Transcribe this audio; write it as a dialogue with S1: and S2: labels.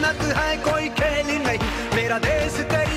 S1: अदालत है कोई खेल नहीं, मेरा देश तेरी